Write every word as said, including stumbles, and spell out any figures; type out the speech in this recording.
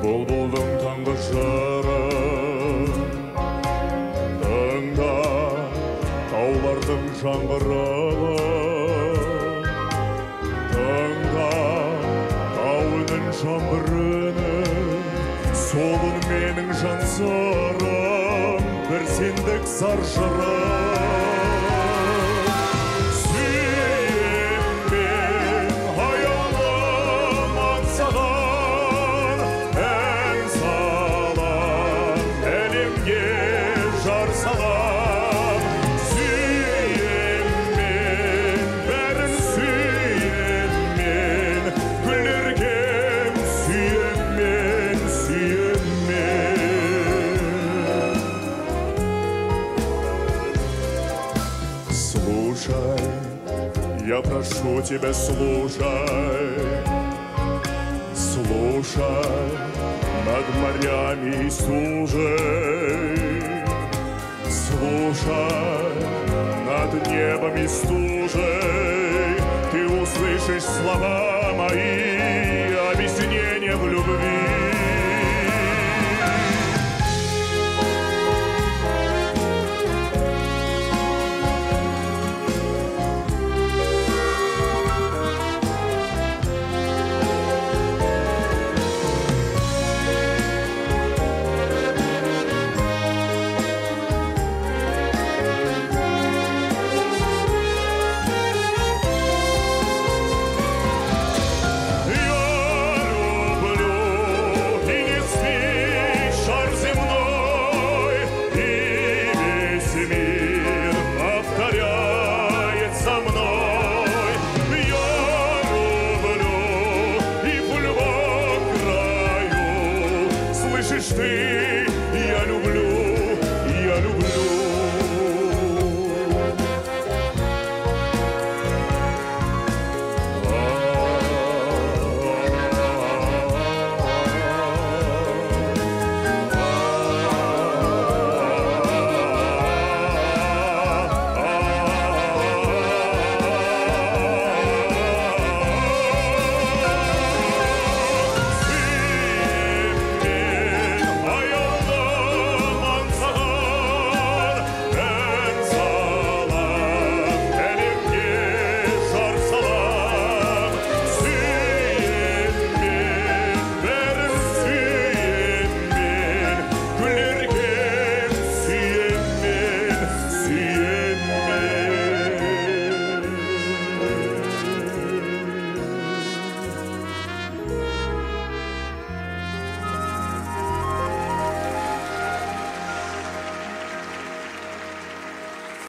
Бұлбұлдың таңғы шырын тыңда, таулардың жаңғырығын тыңда, тау үнін жаңбырыны, сол үн менің жан сырым, бір сендік зар жырым. Слушай, я прошу тебя, слушай, слушай, над морями и стужей, слушай, над небом и стужей, ты услышишь слова мои, объяснения в любви. Ты